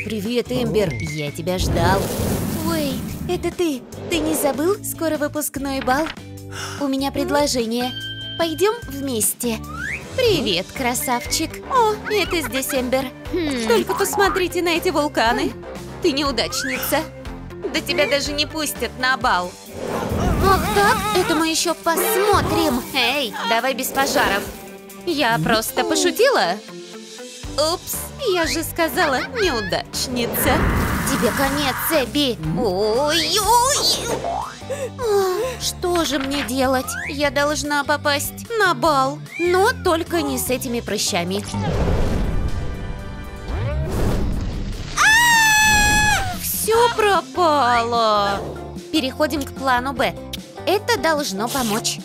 Привет, Эмбер. Я тебя ждал. Уэйд, это ты? Ты не забыл? Скоро выпускной бал. У меня предложение. Пойдем вместе. Привет, красавчик. О, это здесь Эмбер. Только посмотрите на эти вулканы. Ты неудачница. Да тебя даже не пустят на бал. Ах так? Это мы еще посмотрим. Эй, давай без пожаров. Я просто пошутила. Упс, я же сказала, неудачница. Тебе конец, Эбби. Ой-ой. Что же мне делать? Я должна попасть на бал. Но только не с этими прыщами. Все пропало. Переходим к плану Б. Это должно помочь.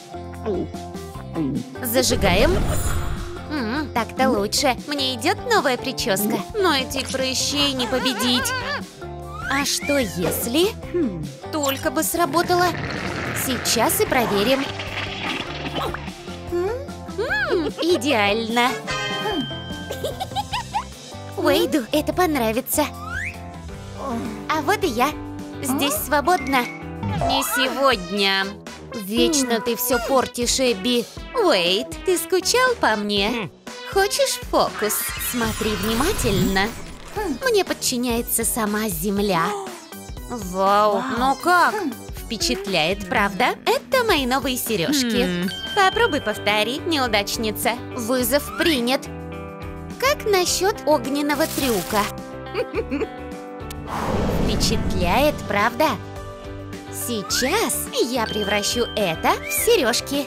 Зажигаем. Так-то лучше. Мне идет новая прическа. Но этих прыщей не победить. А что если? Только бы сработало. Сейчас и проверим. Идеально. Уэйду это понравится. А вот и я. Здесь свободно. Не сегодня. Вечно ты все портишь, Эбби. Уэйд, ты скучал по мне? Хочешь фокус? Смотри внимательно. Мне подчиняется сама Земля. Вау, ну как? Впечатляет, правда? Это мои новые сережки. Попробуй повтори, неудачница. Вызов принят. Как насчет огненного трюка? Впечатляет, правда? Сейчас я превращу это в сережки.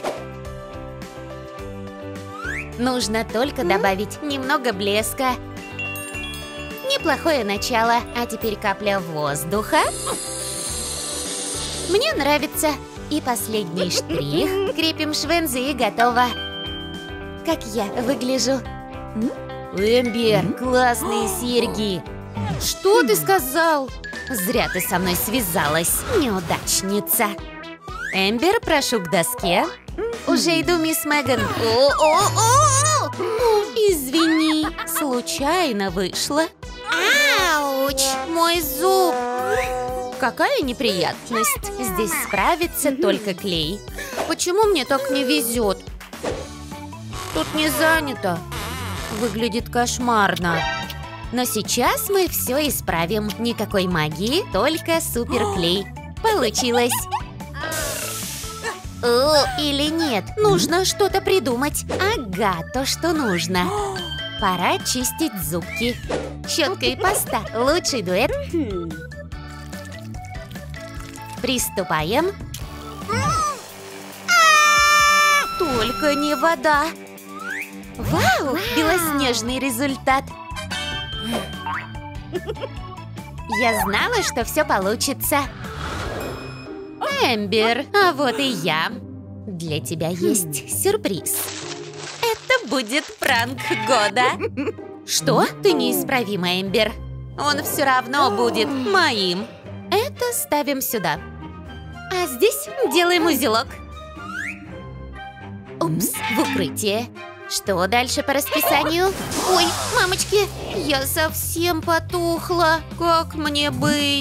Нужно только добавить немного блеска. Неплохое начало. А теперь капля воздуха. Мне нравится. И последний штрих. Крепим швензы и готово. Как я выгляжу? Эмбер, классные серьги. Что ты сказал? Зря ты со мной связалась, неудачница. Эмбер, прошу к доске. Уже иду, мисс Меган. Извини, случайно вышло. Ауч, мой зуб. Какая неприятность. Здесь справится только клей. Почему мне так не везет? Тут не занято. Выглядит кошмарно. Но сейчас мы все исправим. Никакой магии, только суперклей. Получилось. Или нет? Нужно что-то придумать. Ага, то, что нужно. Пора чистить зубки. Щетка и паста. Лучший дуэт. Приступаем. Только не вода. Вау, белоснежный результат. Я знала, что все получится. Эмбер, а вот и я. Для тебя есть сюрприз. Это будет пранк года. Что? Ты неисправима, Эмбер. Он все равно будет моим. Это ставим сюда. А здесь делаем узелок. Упс, в укрытие. Что дальше по расписанию? Ой, мамочки, я совсем потухла. Как мне быть?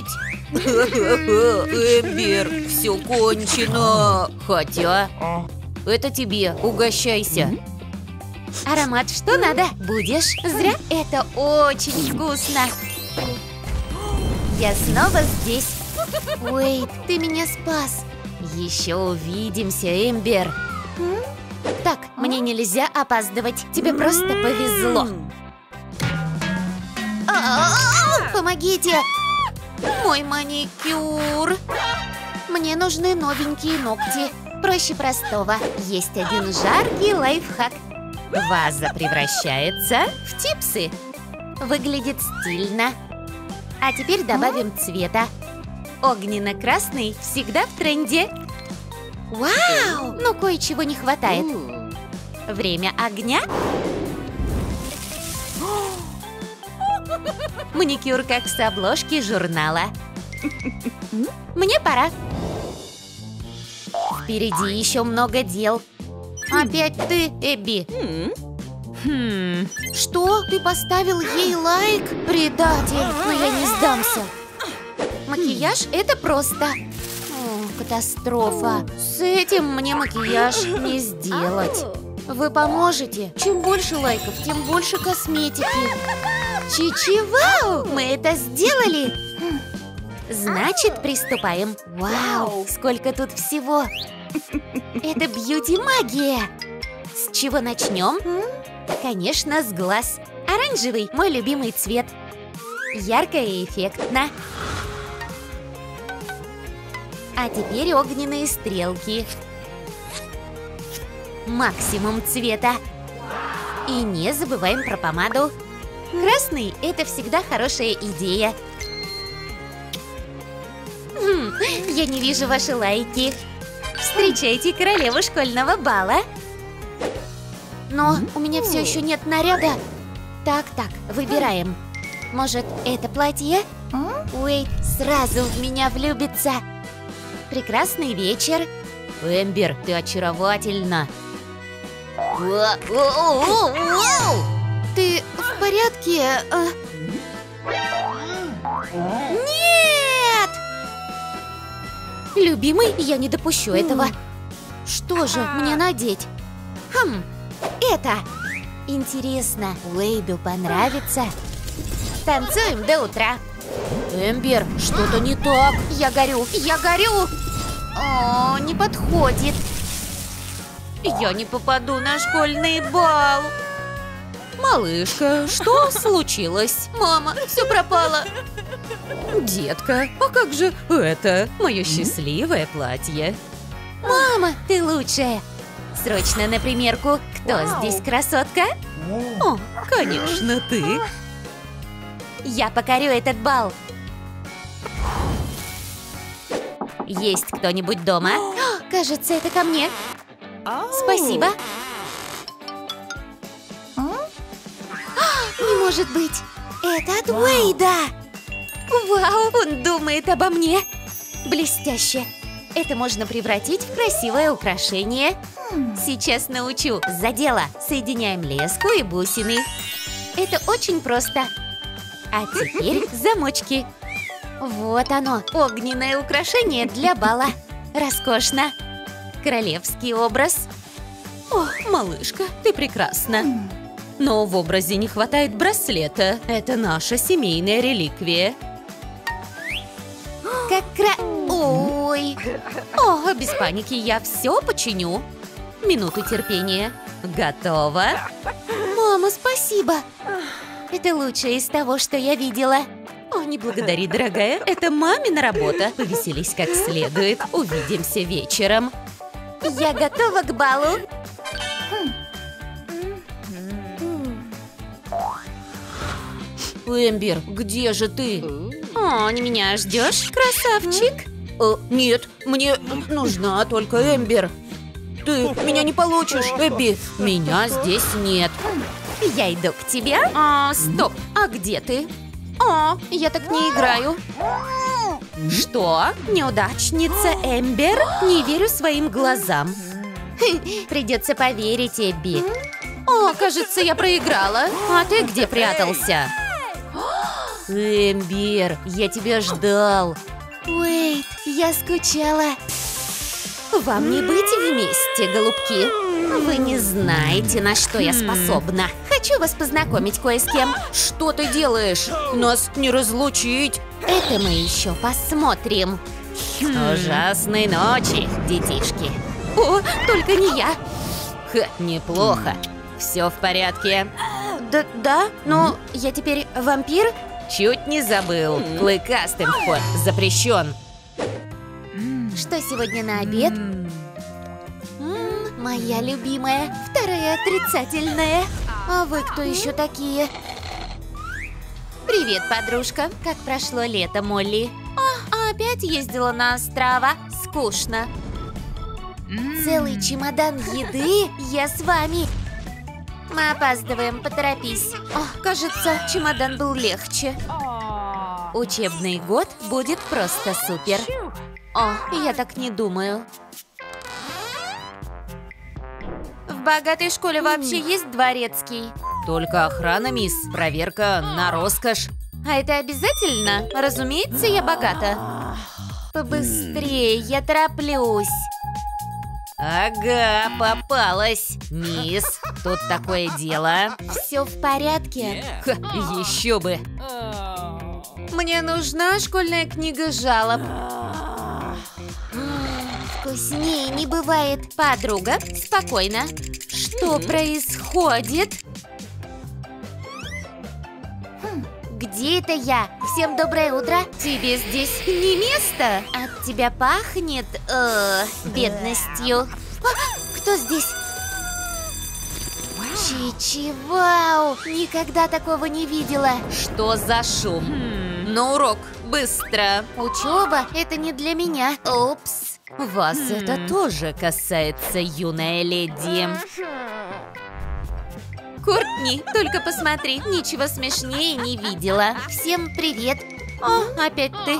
Эмбер, все кончено. Хотя, это тебе, угощайся. Аромат что надо? Будешь? Зря, это очень вкусно. Я снова здесь. Уэйд, ты меня спас. Еще увидимся, Эмбер. Так, мне нельзя опаздывать. Тебе просто повезло. Помогите! Мой маникюр. Мне нужны новенькие ногти. Проще простого. Есть один жаркий лайфхак. Ваза превращается в типсы. Выглядит стильно. А теперь добавим цвета. Огненно-красный всегда в тренде. Вау! Но кое-чего не хватает. Время огня. Маникюр как с обложки журнала. Мне пора. Впереди еще много дел. Опять ты, Эбби. Что? Ты поставил ей лайк? Предатель, но я не сдамся. Макияж – это просто. О, катастрофа. С этим мне макияж не сделать. Вы поможете? Чем больше лайков, тем больше косметики. Чичи, вау! Мы это сделали! Значит, приступаем. Вау, сколько тут всего! Это бьюти-магия! С чего начнем? Конечно, с глаз. Оранжевый – мой любимый цвет. Ярко и эффектно. А теперь огненные стрелки. Максимум цвета. И не забываем про помаду. Красный – это всегда хорошая идея. Я не вижу ваши лайки. Встречайте королеву школьного бала. Но у меня все еще нет наряда. Так, выбираем. Может, это платье? Уэйд сразу в меня влюбится. Прекрасный вечер. Эмбер, ты очаровательна. Ты в порядке? Нет! Любимый, я не допущу этого. Что же мне надеть? Это. Интересно, Уэйду понравится. Танцуем до утра. Эмбер, что-то не так. Я горю. О, не подходит. Я не попаду на школьный бал. Малышка, что случилось? Мама, все пропало. Детка, а как же это? Мое счастливое платье. Мама, ты лучшая. Срочно на примерку. Кто здесь красотка? О, конечно, ты. Я покорю этот бал. Есть кто-нибудь дома? Кажется, это ко мне. Спасибо. Не может быть. Это от Уэйда. Вау, он думает обо мне. Блестяще. Это можно превратить в красивое украшение. Сейчас научу. За дело. Соединяем леску и бусины. Это очень просто. А теперь замочки. Вот оно, огненное украшение для бала. Роскошно. Королевский образ. О, малышка, ты прекрасна. Но в образе не хватает браслета. Это наша семейная реликвия. Ой. О, без паники, я все починю. Минуту терпения. Готово? Мама, спасибо. Это лучшее из того, что я видела. О, не благодари, дорогая. Это мамина работа. Повеселись как следует. Увидимся вечером. Я готова к балу. Эмбер, где же ты? О, не меня ждешь, красавчик? Нет, мне нужна только Эмбер. Ты меня не получишь, Эбби. Меня здесь нет. Я иду к тебе. Стоп, а где ты? О, я так не играю. Что? Неудачница Эмбер? Не верю своим глазам. Придется поверить, Эбби. О, кажется, я проиграла. А ты где прятался? Эмбер, я тебя ждал. Уэйд, я скучала. Вам не быть вместе, голубки. Вы не знаете, на что я способна. Хочу вас познакомить кое с кем. Что ты делаешь? Нас не разлучить. Это мы еще посмотрим. Ужасной ночи, детишки. О, только не я. Неплохо. Все в порядке. Да, но я теперь вампир? Чуть не забыл. Клыкастым вход запрещен. Что сегодня на обед? Моя любимая, вторая отрицательная. А вы кто еще такие? Привет, подружка. Как прошло лето, Молли? Опять ездила на острова. Скучно. Целый чемодан еды? Я с вами. Мы опаздываем, поторопись. Кажется, чемодан был легче. Учебный год будет просто супер. Я так не думаю. В богатой школе вообще есть дворецкий? Только охрана, мисс. Проверка на роскошь. А это обязательно? Разумеется, я богата. Побыстрее, я тороплюсь. Ага, попалась. Мисс, тут такое дело. Все в порядке? Ха, еще бы. Мне нужна школьная книга жалоб. Вкуснее не бывает. Подруга, спокойно. Что происходит? Где это я? Всем доброе утро. Тебе здесь не место. От тебя пахнет бедностью. Кто здесь? Чичи, вау! Никогда такого не видела. Что за шум? На урок, быстро. Учеба – это не для меня. Упс. Вас это тоже касается, юная леди. Кортни, только посмотри, ничего смешнее не видела. Всем привет. О, опять ты.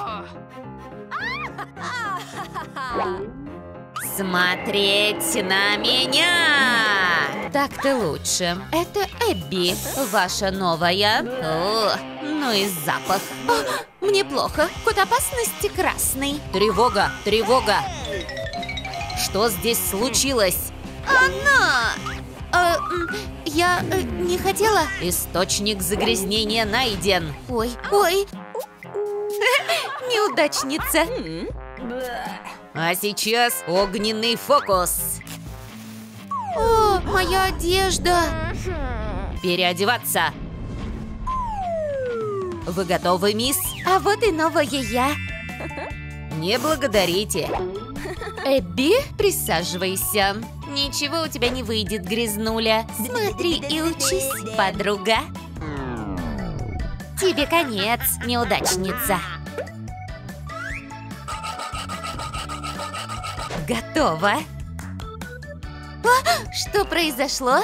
Смотреть на меня! Так-то лучше. Это Эбби, ваша новая. О, ну и запах. О, мне плохо. Код опасности красный. Тревога, тревога. Что здесь случилось? Она! Я не хотела. Источник загрязнения найден. Ой, ой. Неудачница. А сейчас огненный фокус. О, моя одежда. Переодеваться. Вы готовы, мисс? А вот и новая я. Не благодарите. Эбби, присаживайся. Ничего у тебя не выйдет, грязнуля. Смотри и учись, подруга. Тебе конец, неудачница. Готово. А, что произошло?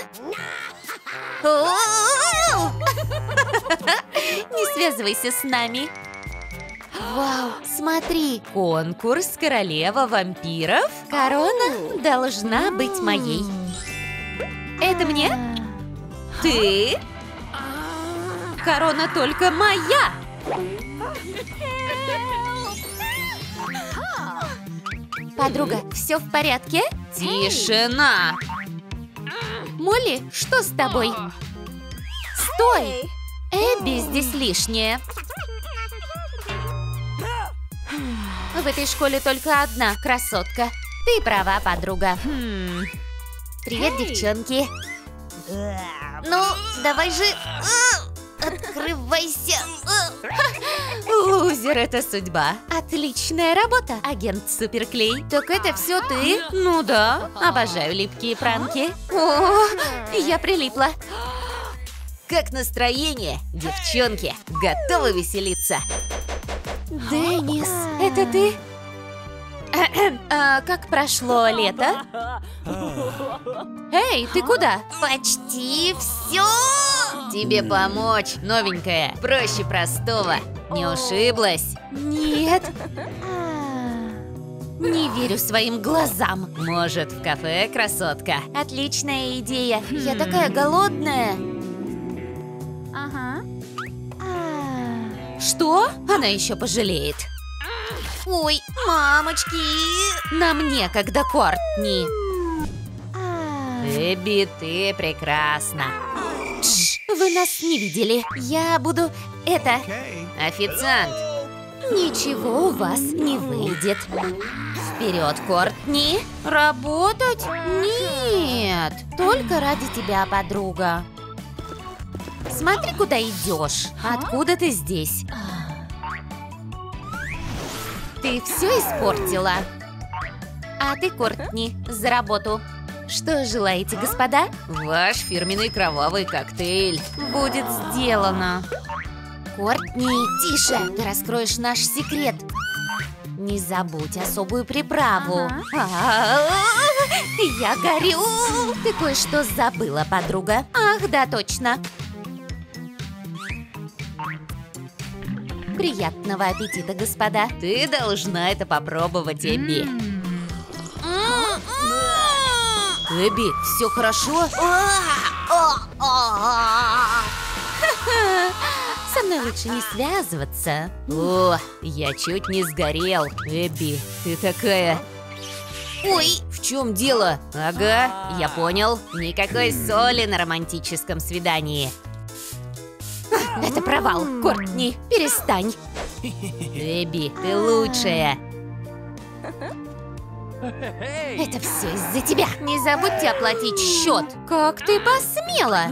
Не связывайся с нами. Вау, смотри. Конкурс королева вампиров. Корона должна быть моей. Это мне? Ты? Корона только моя. Подруга, все в порядке? Тишина. Молли, что с тобой? Стой! Эбби здесь лишняя. В этой школе только одна красотка. Ты права, подруга. Привет, девчонки. Ну, давай же... Открывайся. Лузер, это судьба. Отличная работа, агент Суперклей. Так это все ты? Ну да. Обожаю липкие пранки. О, я прилипла. Как настроение, девчонки? Готовы веселиться? Деннис, это ты? Как прошло лето? Эй, ты куда? Почти все. Тебе помочь, новенькая. Проще простого. Не ушиблась? Нет. Не верю своим глазам. Может, в кафе, красотка? Отличная идея. Я такая голодная. Ага. Что? Она еще пожалеет. Ой, мамочки. Нам некогда, Кортни. Эбби, ты прекрасна. Тш, вы нас не видели. Я буду... это... Официант. Ничего у вас не выйдет. Вперед, Кортни. Работать? Нет. Только ради тебя, подруга. Смотри, куда идешь. Откуда ты здесь? Ты все испортила. А ты, Кортни, за работу. Что желаете, господа? Ваш фирменный кровавый коктейль. Будет сделано. Кортни, тише, ты раскроешь наш секрет. Не забудь особую приправу. Я горю. Ты кое-что забыла, подруга. Ах, да, точно. Приятного аппетита, господа. Ты должна это попробовать, Эбби. Эбби, все хорошо? Со мной лучше не связываться. О, я чуть не сгорел. Эбби, ты такая... Ой, в чем дело? Ага, я понял. Никакой соли на романтическом свидании. Это провал. Кортни, перестань. Эбби, ты лучшая. Это все из-за тебя. Не забудьте оплатить счет. Как ты посмела?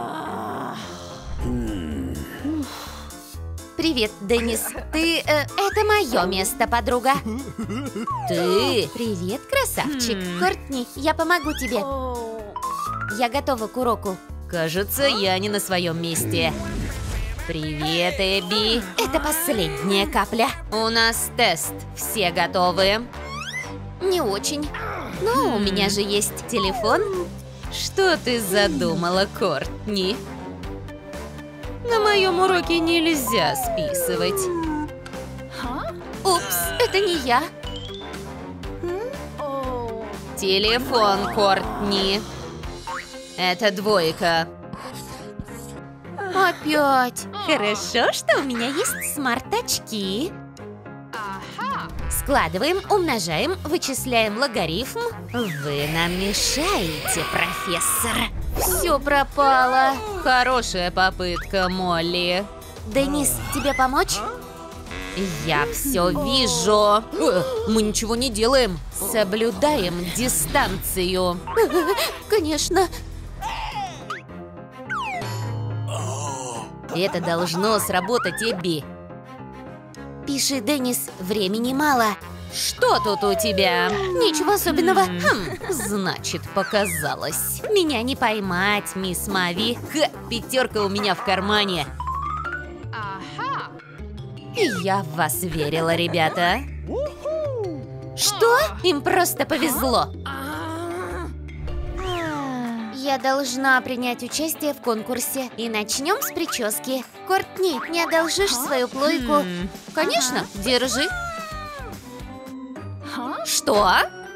Привет, Деннис. Ты... это мое место, подруга. Ты? Привет, красавчик. Кортни, я помогу тебе. Я готова к уроку. Кажется, я не на своем месте. Привет, Эбби. Это последняя капля. У нас тест. Все готовы? Не очень. Но у меня же есть телефон. Что ты задумала, Кортни? На моем уроке нельзя списывать. Упс, это не я. Телефон, Кортни. Это двойка. Опять. Хорошо, что у меня есть смарт-очки. Складываем, умножаем, вычисляем логарифм. Вы нам мешаете, профессор. Все пропало. Хорошая попытка, Молли. Деннис, тебе помочь? Я все вижу. Мы ничего не делаем. Соблюдаем дистанцию. Конечно. Это должно сработать, Эбби. Пиши, Деннис, времени мало. Что тут у тебя? Ничего особенного. Значит, показалось. Меня не поймать, мисс Мави. Пятерка у меня в кармане. И я в вас верила, ребята. Что? Им просто повезло. Я должна принять участие в конкурсе. И начнем с прически. Кортни, не одолжишь свою плойку? Конечно, держи. Что?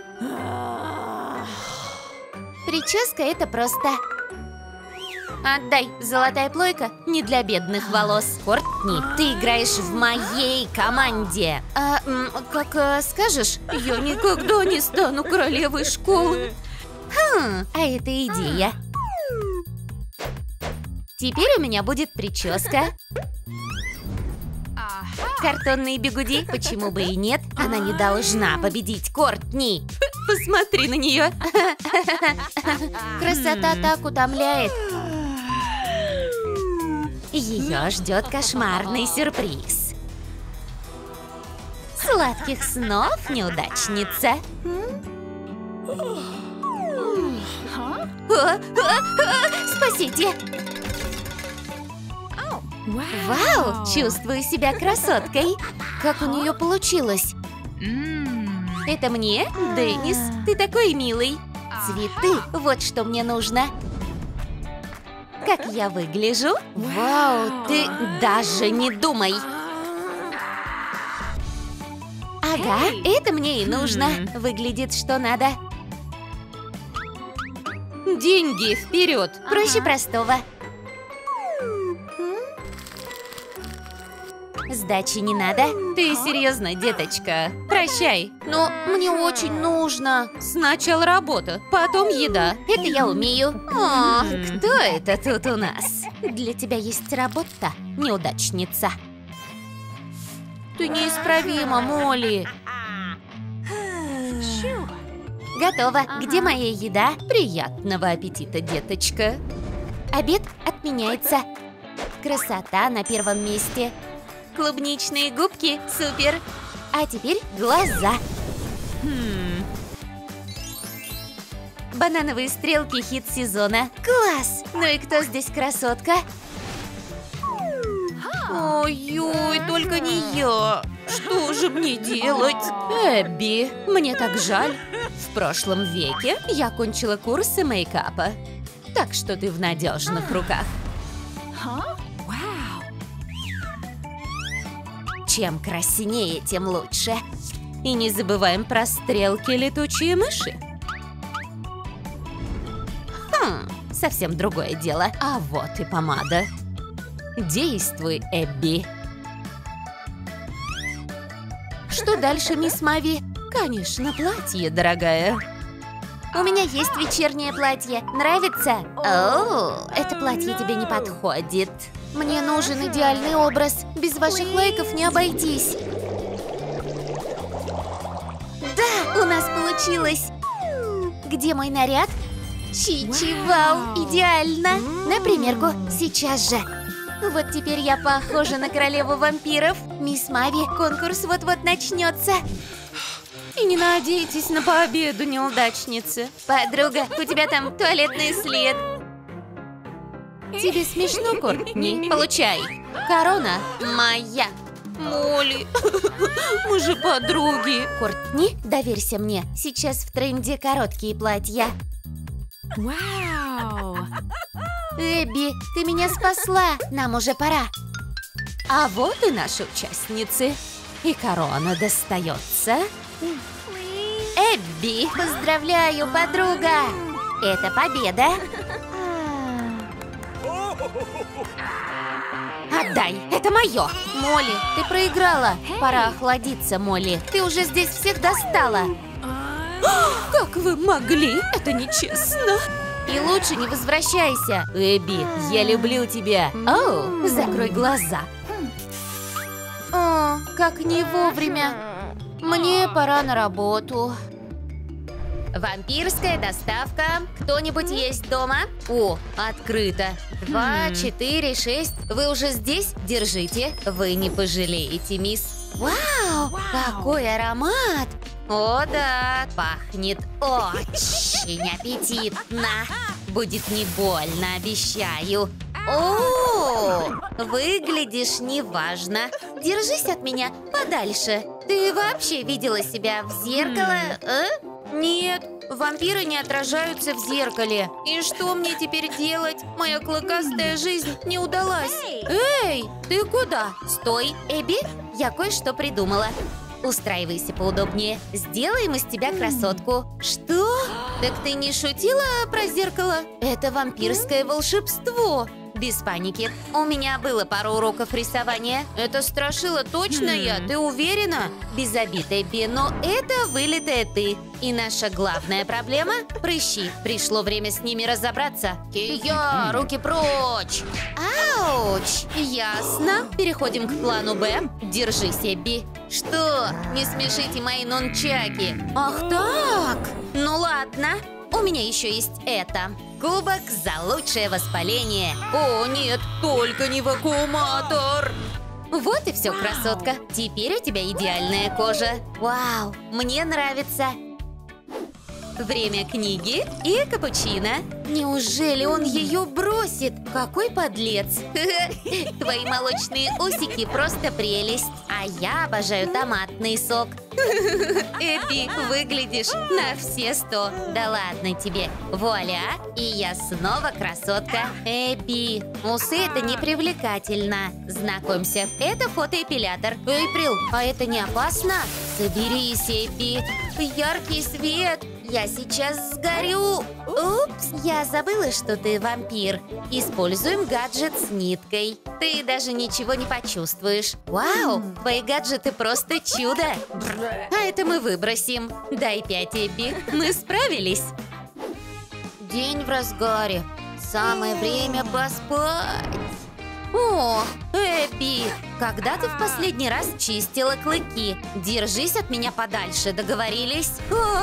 Прическа — это просто. Отдай, золотая плойка не для бедных волос. Кортни, ты играешь в моей команде. Как скажешь, я никогда не стану королевой школы. А это идея. Теперь у меня будет прическа. Картонные бигуди, почему бы и нет? Она не должна победить Кортни. Посмотри на нее. Красота так утомляет. Ее ждет кошмарный сюрприз. Сладких снов, неудачница. Спасите! Вау! Чувствую себя красоткой. Как у нее получилось? Это мне? Деннис, ты такой милый. Цветы, вот что мне нужно. Как я выгляжу? Вау, ты даже не думай. Ага, это мне и нужно. Выглядит что надо. Деньги вперед! Проще простого. Сдачи не надо. Ты серьезно, деточка? Прощай. Но мне очень нужно. Сначала работа, потом еда. Это я умею. О, кто это тут у нас? Для тебя есть работа, неудачница. Ты неисправима, Молли. Готово. Где моя еда? Приятного аппетита, деточка. Обед отменяется. Красота на первом месте. Клубничные губки. Супер. А теперь глаза. Банановые стрелки — хит сезона. Класс! Ну и кто здесь красотка? Ой-ой, только не я. Что же мне делать? Эбби, мне так жаль. В прошлом веке я окончила курсы мейкапа. Так что ты в надежных руках. Чем краснее, тем лучше. И не забываем про стрелки летучие мыши. совсем другое дело. А вот и помада. Действуй, Эбби. Что дальше, мисс Мави? Конечно, платье, дорогая. У меня есть вечернее платье. Нравится? О, это платье тебе не подходит. Мне нужен идеальный образ. Без ваших лайков не обойтись. Да, у нас получилось. Где мой наряд? Чичи, вау, идеально. На примерку, сейчас же. Вот теперь я похожа на королеву вампиров. Мисс Мави, конкурс вот-вот начнется. И не надейтесь на победу, неудачницы. Подруга, у тебя там туалетный след. Тебе смешно, Кортни? Получай. Корона моя. Молли, мы же подруги. Кортни, доверься мне. Сейчас в тренде короткие платья. Вау. Эбби, ты меня спасла. Нам уже пора. А вот и наши участницы. И корона достается Эбби. Поздравляю, подруга. Это победа. Отдай, это мое. Молли, ты проиграла. Пора охладиться, Молли. Ты уже здесь всех достала. Как вы могли? Это нечестно. И лучше не возвращайся. Эбби, я люблю тебя. Оу, закрой глаза. О, как не вовремя. Мне пора на работу. Вампирская доставка. Кто-нибудь есть дома? О, открыто. 2, 4, 6. Вы уже здесь? Держите. Вы не пожалеете, мисс. Вау, какой аромат. О, да, пахнет очень аппетитно. Будет не больно, обещаю. О, выглядишь неважно. Держись от меня подальше. Ты вообще видела себя в зеркало, а? Нет, вампиры не отражаются в зеркале. И что мне теперь делать? Моя клыкастая жизнь не удалась. Эй, ты куда? Стой, Эбби, я кое-что придумала. Устраивайся поудобнее. Сделаем из тебя красотку. Что? Так ты не шутила про зеркало? Это вампирское волшебство. Без паники. У меня было пару уроков рисования. Это страшила точно я? Ты уверена? Без обид, Эбби, но это вылитая ты. И наша главная проблема – прыщи. Пришло время с ними разобраться. Кия, руки прочь! Ауч! Ясно. Переходим к плану Б. Держись, Эбби. Что? Не смешите мои нунчаки. Ах так? Ну ладно. У меня еще есть это. Кубок за лучшее воспаление. О, нет, только не вакууматор. Вот и все, красотка. Теперь у тебя идеальная кожа. Вау, мне нравится. Время книги и капучино. Неужели он ее бросит? Какой подлец. Твои молочные усики просто прелесть. А я обожаю томатный сок. Эбби, выглядишь на все 100. Да ладно тебе. Вуаля, и я снова красотка. Эбби, усы — это непривлекательно. Знакомься, это фотоэпилятор. Эйприл, а это не опасно? Соберись, Эбби. Яркий свет. Я сейчас сгорю. Упс, я забыла, что ты вампир. Используем гаджет с ниткой. Ты даже ничего не почувствуешь. Вау, твои гаджеты просто чудо. А это мы выбросим. Дай 5, Эбби. Мы справились. День в разгаре. Самое время поспать. О, Эбби, когда ты в последний раз чистила клыки? Держись от меня подальше, договорились?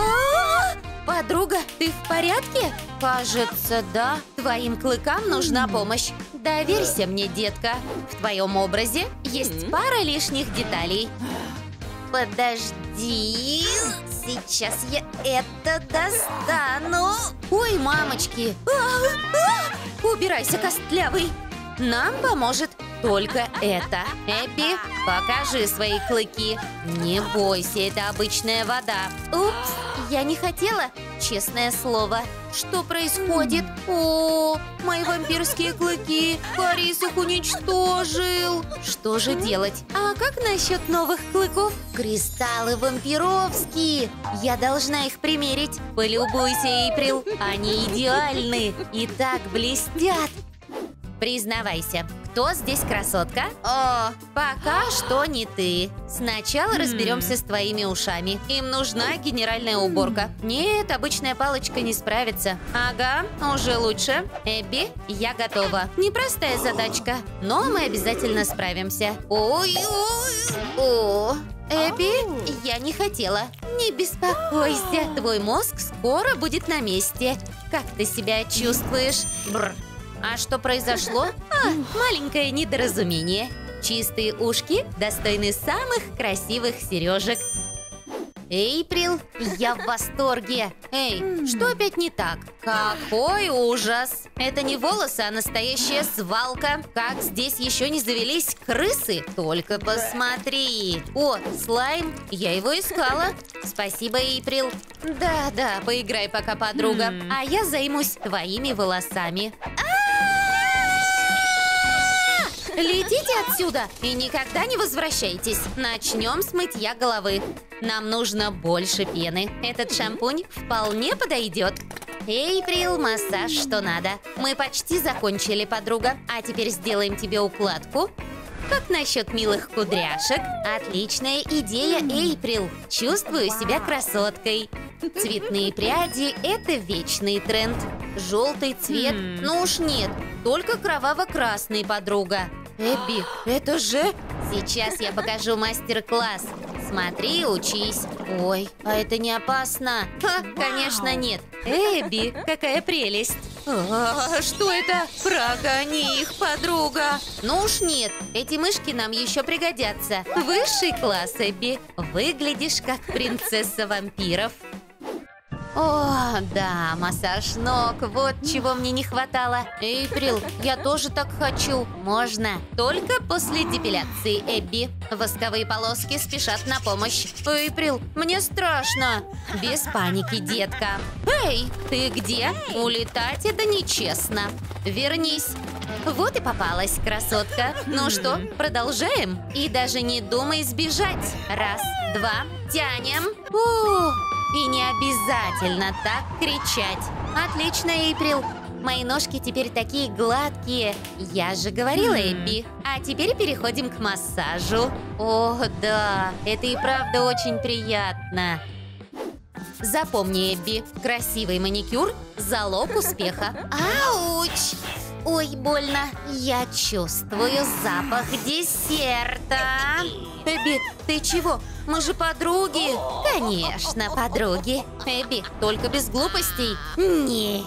Подруга, ты в порядке? Кажется, да. Твоим клыкам нужна помощь. Доверься мне, детка. В твоем образе есть пара лишних деталей. Подожди, сейчас я это достану. Ой, мамочки. Убирайся, костлявый. Нам поможет только это. Эбби, покажи свои клыки. Не бойся, это обычная вода. Упс, я не хотела, честное слово. Что происходит? О, мои вампирские клыки! Борис их уничтожил! Что же делать? А как насчет новых клыков? Кристаллы вампировские! Я должна их примерить. Полюбуйся, Эйприл, они идеальны и так блестят. Признавайся, кто здесь красотка? О, Пока что не ты. Сначала разберемся с твоими ушами. Им нужна генеральная уборка. Нет, обычная палочка не справится. Ага, уже лучше. Эбби, я готова. Непростая задачка, но мы обязательно справимся. ой-ой! О, Эбби, я не хотела. Не беспокойся, твой мозг скоро будет на месте. Как ты себя чувствуешь? Бррр. А что произошло? Маленькое недоразумение. Чистые ушки достойны самых красивых сережек. Эйприл, я в восторге. Эй, что опять не так? Какой ужас! Это не волосы, а настоящая свалка. Как здесь еще не завелись крысы? Только посмотри. О, слайм, я его искала. Спасибо, Эйприл. Да-да, поиграй пока, подруга. А я займусь твоими волосами. Летите отсюда и никогда не возвращайтесь. Начнем с мытья головы. Нам нужно больше пены. Этот шампунь вполне подойдет. Эйприл, массаж что надо. Мы почти закончили, подруга. А теперь сделаем тебе укладку. Как насчет милых кудряшек? Отличная идея, Эйприл. Чувствую себя красоткой. Цветные пряди – это вечный тренд. Желтый цвет? Ну уж нет, только кроваво-красный, подруга. Эбби, это же... Сейчас я покажу мастер-класс. Смотри, учись. Ой, а это не опасно? Ха, конечно, нет. Эбби, какая прелесть. Что это? Прогони их, подруга. Ну уж нет, эти мышки нам еще пригодятся. Высший класс, Эбби. Выглядишь как принцесса вампиров. О, да, массаж ног, вот чего мне не хватало. Эйприл, я тоже так хочу. Можно, только после депиляции, Эбби. Восковые полоски спешат на помощь. Эйприл, мне страшно. Без паники, детка. Эй, ты где? Улетать это нечестно. Вернись. Вот и попалась, красотка. Ну что, продолжаем? И даже не думай сбежать. Раз, два, тянем. И не обязательно так кричать. Отлично, Эйприл. Мои ножки теперь такие гладкие. Я же говорила, Эбби. А теперь переходим к массажу. О, да, это и правда очень приятно. Запомни, Эбби, красивый маникюр – залог успеха. Ауч! Ой, больно. Я чувствую запах десерта. Эбби, ты чего? Мы же подруги. Конечно, подруги. Эбби, только без глупостей. Нет.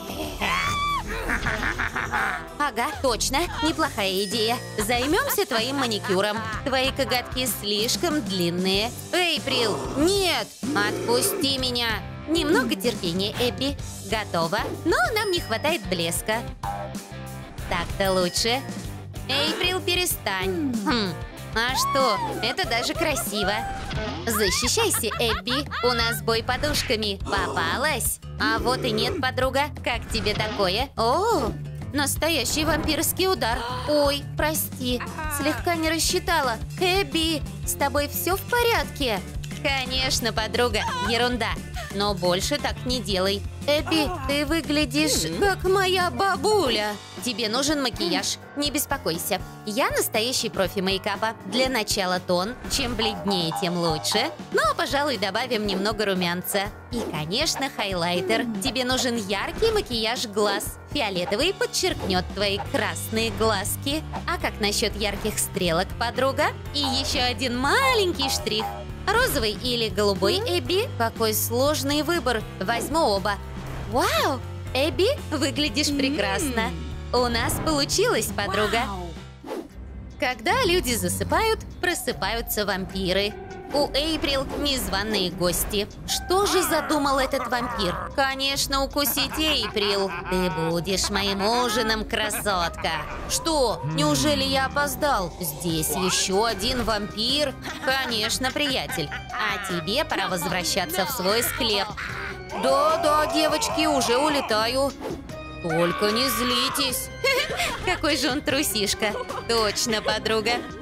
Ага, точно, неплохая идея. Займемся твоим маникюром. Твои коготки слишком длинные. Эйприл, нет! Отпусти меня. Немного терпения, Эбби. Готово, но нам не хватает блеска. Так-то лучше. Эйприл, перестань. А что? Это даже красиво. Защищайся, Эбби. У нас бой подушками. Попалась? А вот и нет, подруга. Как тебе такое? О, настоящий вампирский удар. Ой, прости. Слегка не рассчитала. Эбби, с тобой все в порядке? Конечно, подруга. Ерунда. Но больше так не делай. Эбби, ты выглядишь как моя бабуля. Тебе нужен макияж. Не беспокойся. Я настоящий профи мейкапа. Для начала тон. Чем бледнее, тем лучше. Но, пожалуй, добавим немного румянца. И, конечно, хайлайтер. Тебе нужен яркий макияж глаз. Фиолетовый подчеркнет твои красные глазки. А как насчет ярких стрелок, подруга? И еще один маленький штрих. Розовый или голубой, Эбби? Какой сложный выбор. Возьму оба. Вау! Эбби, выглядишь прекрасно. У нас получилось, подруга. Когда люди засыпают, просыпаются вампиры. у Эйприл незваные гости. Что же задумал этот вампир? Конечно, укусить Эйприл. Ты будешь моим ужином, красотка. Что? Неужели я опоздал? Здесь еще один вампир? Конечно, приятель. А тебе пора возвращаться в свой склеп. Да, девочки, уже улетаю. Только не злитесь. Какой же он трусишка. Точно, подруга.